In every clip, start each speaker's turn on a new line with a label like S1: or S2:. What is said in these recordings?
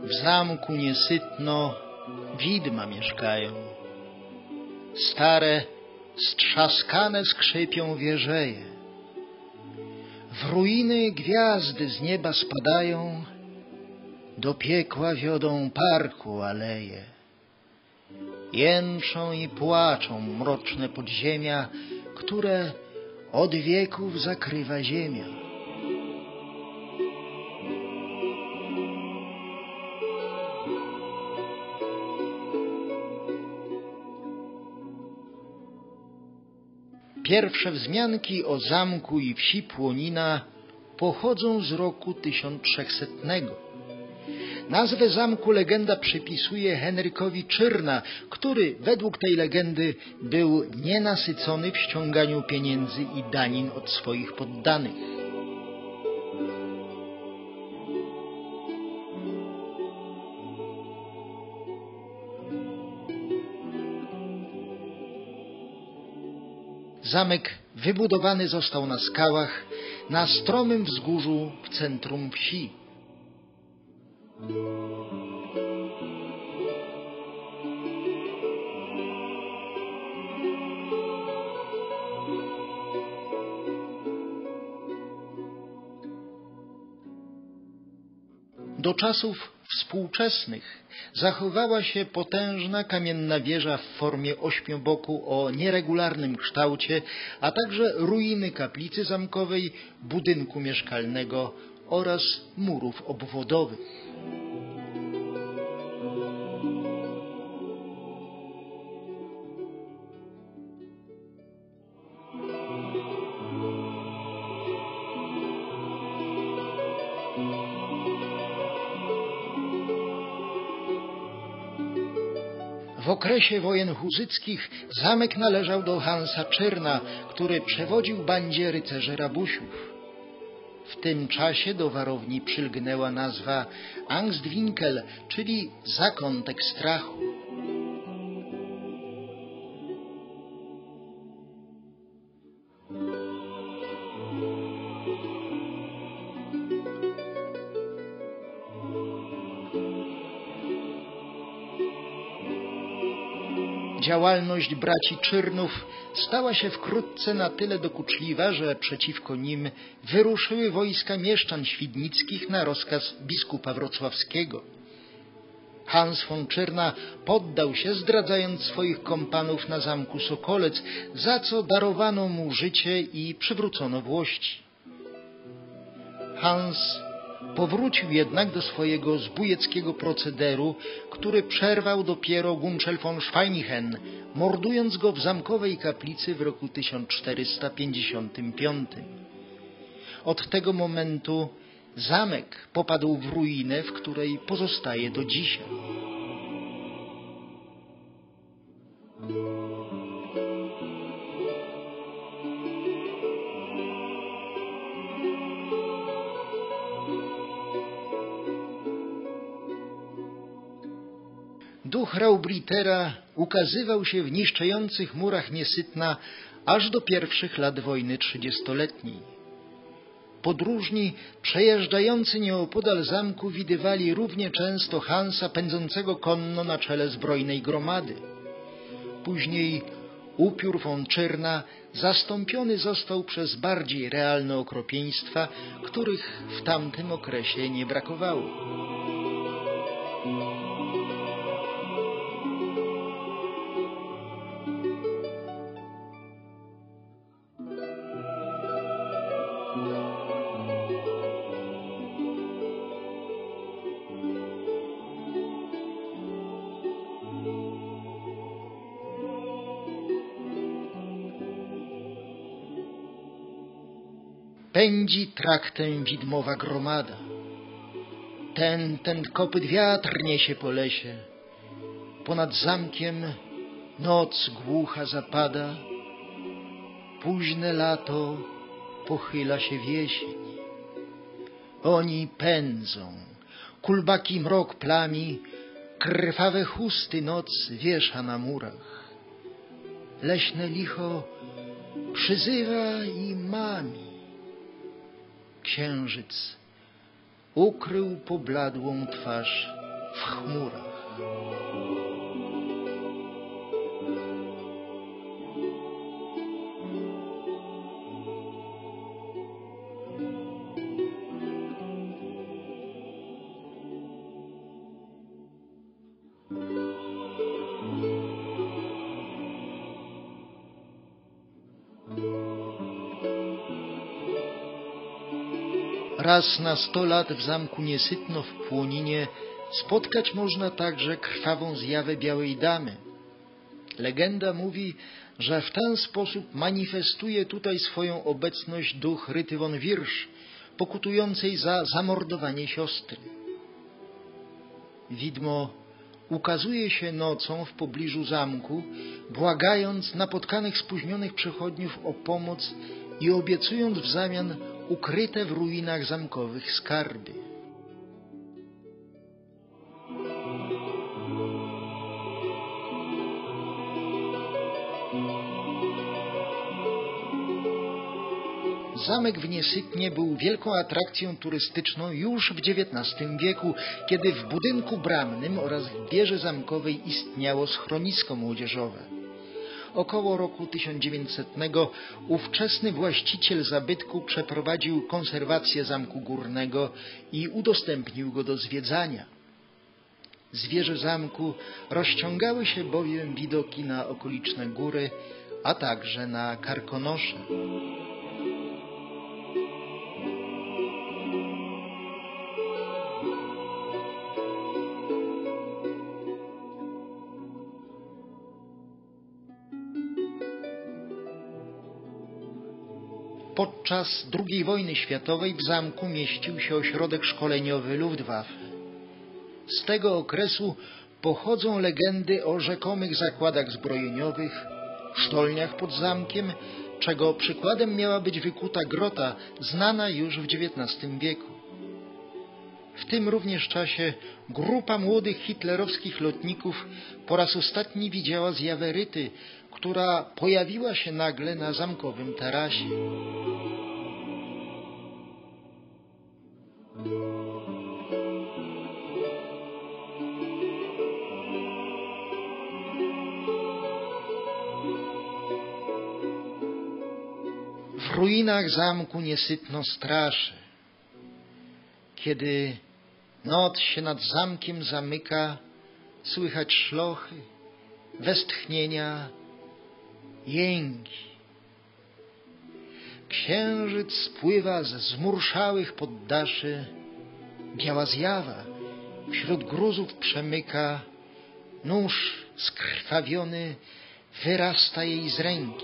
S1: W zamku niesytno widma mieszkają. Stare, strzaskane skrzypią wieżeje. W ruiny gwiazdy z nieba spadają, do piekła wiodą parku aleje. Jęczą i płaczą mroczne podziemia, które od wieków zakrywa ziemia. Pierwsze wzmianki o zamku i wsi Płonina pochodzą z roku 1300. Nazwę zamku legenda przypisuje Henrykowi Czyrna, który według tej legendy był nienasycony w ściąganiu pieniędzy i danin od swoich poddanych. Zamek wybudowany został na skałach, na stromym wzgórzu w centrum wsi. Do czasów współczesnych zachowała się potężna kamienna wieża w formie ośmioboku o nieregularnym kształcie, a także ruiny kaplicy zamkowej, budynku mieszkalnego oraz murów obwodowych. W okresie wojen huzyckich zamek należał do Hansa Czyrna, który przewodził bandzie rycerzy rabusiów. W tym czasie do warowni przylgnęła nazwa Angstwinkel, czyli zakątek strachu. Działalność braci Czyrnów stała się wkrótce na tyle dokuczliwa, że przeciwko nim wyruszyły wojska mieszczan świdnickich na rozkaz biskupa wrocławskiego. Hans von Czyrna poddał się, zdradzając swoich kompanów na zamku Sokolec, za co darowano mu życie i przywrócono włości. Hans powrócił jednak do swojego zbójeckiego procederu, który przerwał dopiero Gunczel von Schweinichen, mordując go w zamkowej kaplicy w roku 1455. Od tego momentu zamek popadł w ruinę, w której pozostaje do dzisiaj. Duch Raubritera ukazywał się w niszczących murach Niesytna aż do pierwszych lat wojny 30-letniej. Podróżni przejeżdżający nieopodal zamku widywali równie często Hansa pędzącego konno na czele zbrojnej gromady. Później upiór von Czyrna zastąpiony został przez bardziej realne okropieństwa, których w tamtym okresie nie brakowało. Pędzi traktem widmowa gromada. Ten kopyt wiatr niesie po lesie. Ponad zamkiem noc głucha zapada. Późne lato pochyla się w jesień. Oni pędzą, kulbaki mrok plami, krwawe chusty noc wiesza na murach. Leśne licho przyzywa i mami. Księżyc ukrył pobladłą twarz w chmurach. Raz na 100 lat w zamku Niesytno w Płoninie spotkać można także krwawą zjawę Białej Damy. Legenda mówi, że w ten sposób manifestuje tutaj swoją obecność duch Ryty von Wirsch, pokutującej za zamordowanie siostry. Widmo ukazuje się nocą w pobliżu zamku, błagając napotkanych spóźnionych przechodniów o pomoc i obiecując w zamian ukryte w ruinach zamkowych skarby. Zamek w Niesytnie był wielką atrakcją turystyczną już w XIX wieku, kiedy w budynku bramnym oraz w wieży zamkowej istniało schronisko młodzieżowe. Około roku 1900 ówczesny właściciel zabytku przeprowadził konserwację zamku górnego i udostępnił go do zwiedzania. Z wieży zamku rozciągały się bowiem widoki na okoliczne góry, a także na Karkonosze. Podczas II wojny światowej w zamku mieścił się ośrodek szkoleniowy Luftwaffe. Z tego okresu pochodzą legendy o rzekomych zakładach zbrojeniowych, sztolniach pod zamkiem, czego przykładem miała być wykuta grota znana już w XIX wieku. W tym również czasie grupa młodych hitlerowskich lotników po raz ostatni widziała zjawę Ryty, która pojawiła się nagle na zamkowym tarasie. W ruinach zamku Niesytno straszy. Kiedy noc się nad zamkiem zamyka, słychać szlochy, westchnienia, jęki. Księżyc spływa z zmurszałych poddaszy, biała zjawa wśród gruzów przemyka, nóż skrwawiony wyrasta jej z ręki.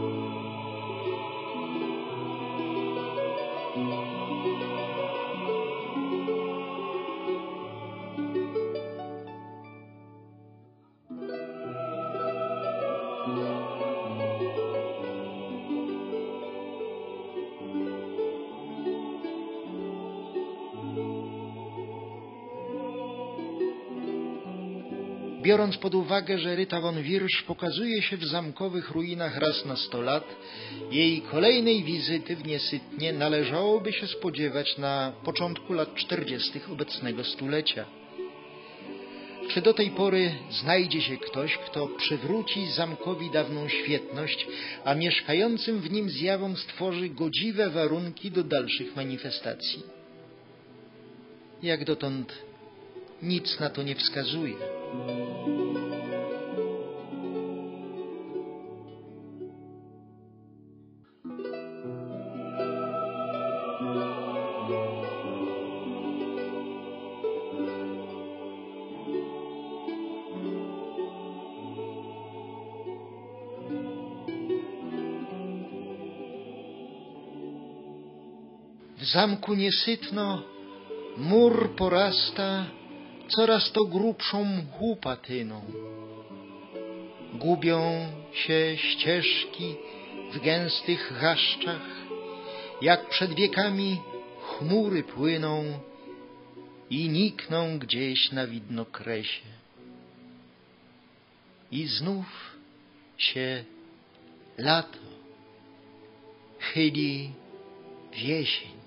S1: Biorąc pod uwagę, że Ryta von Wirsch pokazuje się w zamkowych ruinach raz na 100 lat, jej kolejnej wizyty w Niesytnie należałoby się spodziewać na początku lat 40. obecnego stulecia. Czy do tej pory znajdzie się ktoś, kto przywróci zamkowi dawną świetność, a mieszkającym w nim zjawom stworzy godziwe warunki do dalszych manifestacji? Jak dotąd nic na to nie wskazuje. W zamku Niesytno mur porasta coraz to grubszą mchu patyną. Gubią się ścieżki w gęstych chaszczach, jak przed wiekami chmury płyną i nikną gdzieś na widnokresie. I znów się lato chyli w jesień.